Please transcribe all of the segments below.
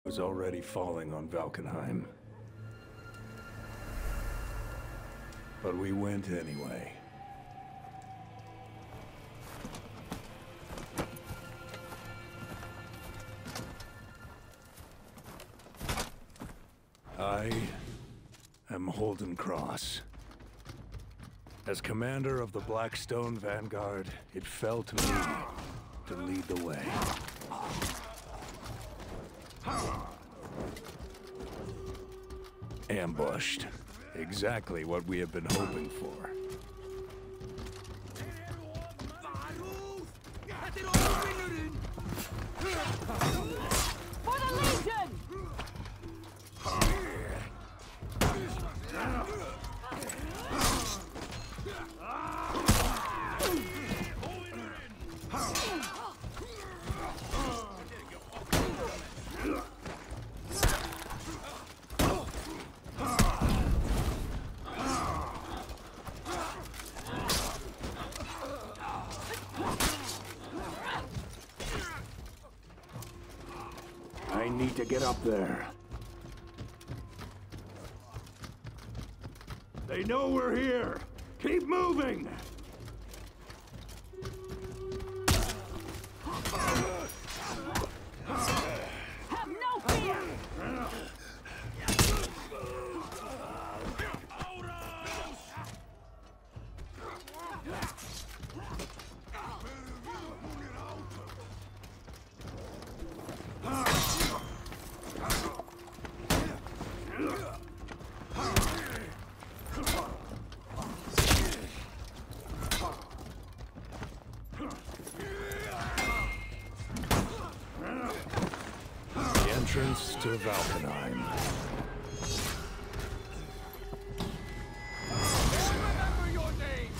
was already falling on Valkenheim. But we went anyway. I am Holden Cross. As commander of the Blackstone Vanguard, it fell to me to lead the way. Ambushed. Exactly what we have been hoping for. For the Legion! I need to get up there. They know we're here! Keep moving! Have no fear! Entrance to Valkenheim. Remember your name!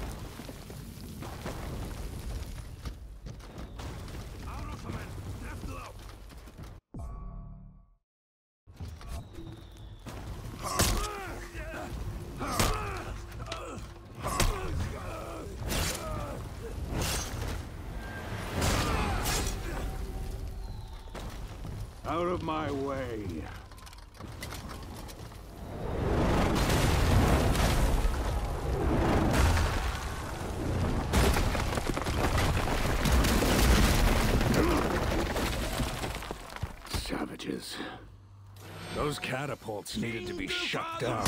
Out of my way. Savages. Those catapults needed to be shut down.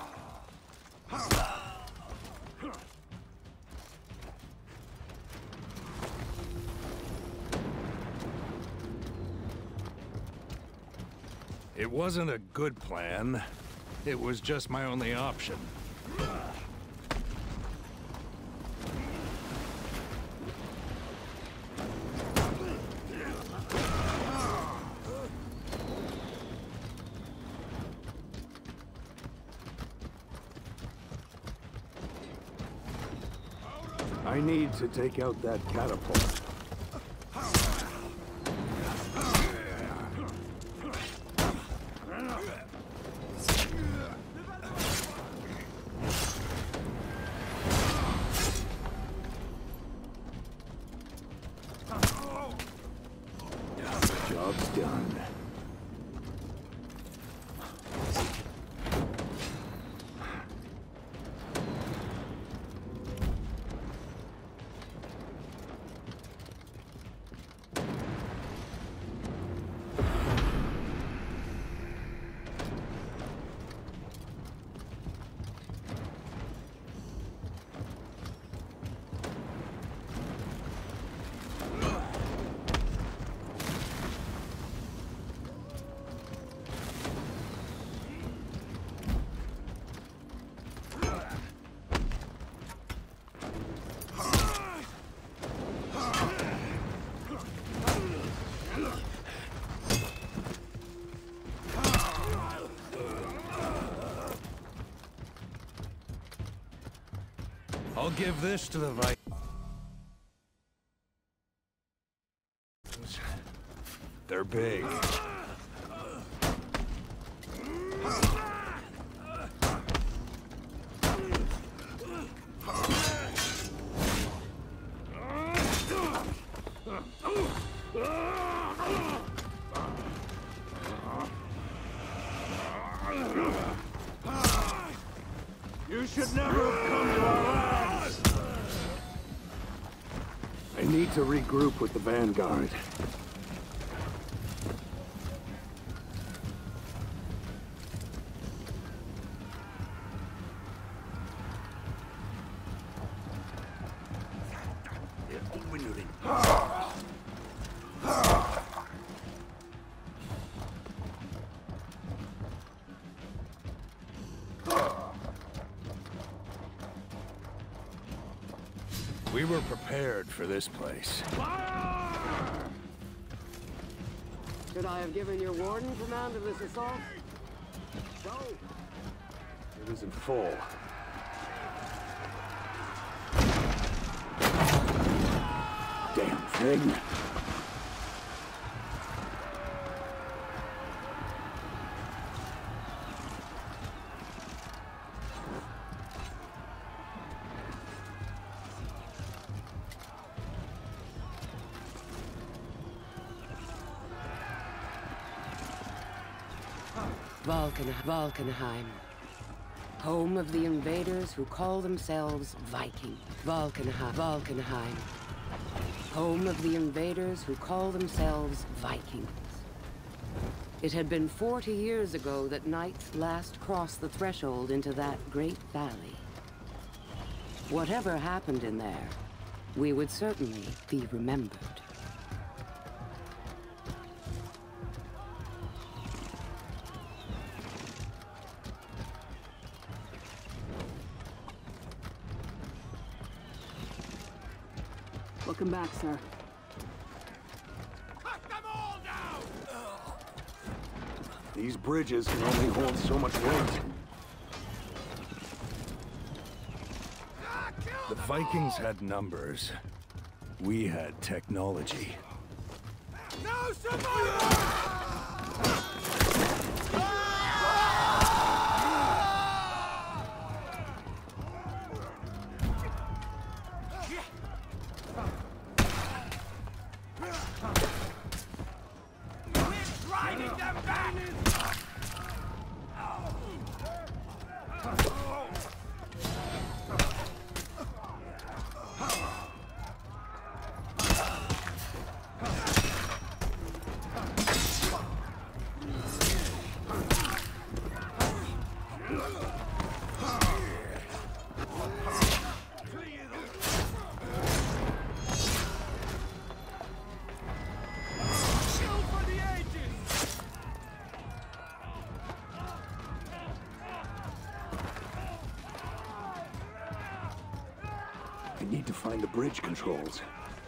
It wasn't a good plan. It was just my only option. I need to take out that catapult. Job's done. I'll give this to the Vikings. They're big. should never have come to our land! I need to regroup with the Vanguard. We were prepared for this place. Should I have given your warden command of this assault? No. It isn't full. Damn thing. Valkenheim. Home of the invaders who call themselves Viking. Valkenheim. Home of the invaders who call themselves Vikings. It had been 40 years ago that knights last crossed the threshold into that great valley. Whatever happened in there, we would certainly be remembered. Welcome back, sir. Cut them all down! These bridges can only hold so much weight. The Vikings had numbers. We had technology. No survivor! I need to find the bridge controls.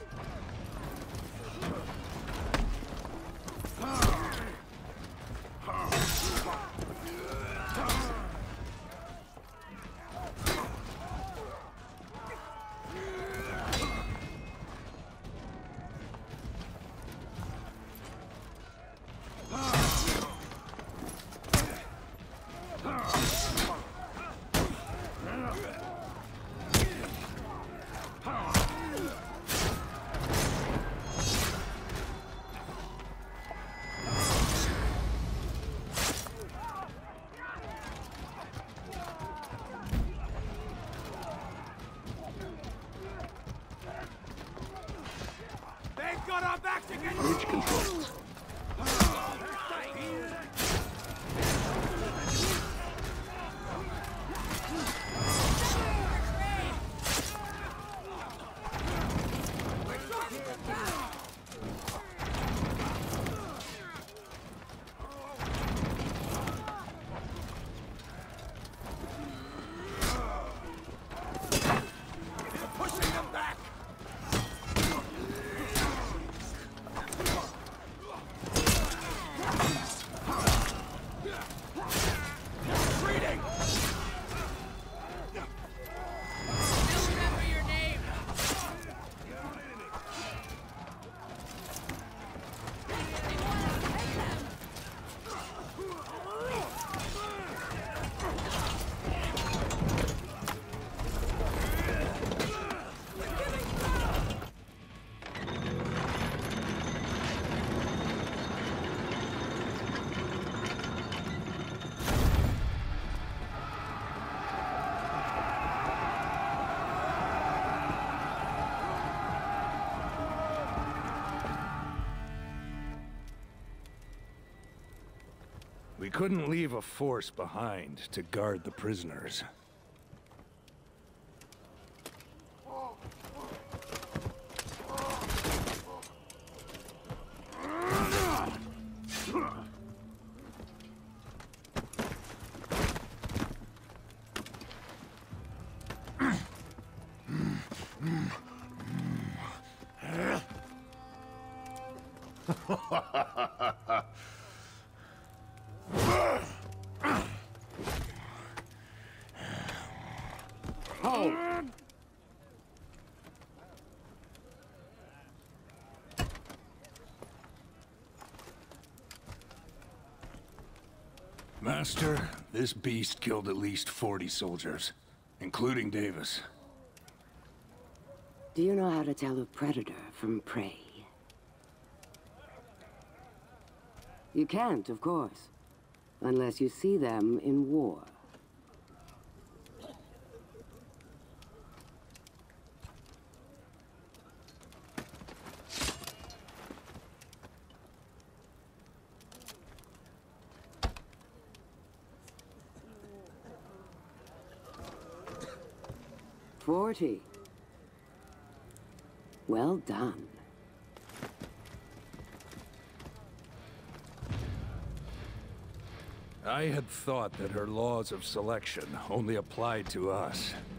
Got our backs against Bridge controls. We couldn't leave a force behind to guard the prisoners. Master, this beast killed at least 40 soldiers, including Davis. Do you know how to tell a predator from prey? You can't, of course, unless you see them in war. Well done. I had thought that her laws of selection only applied to us.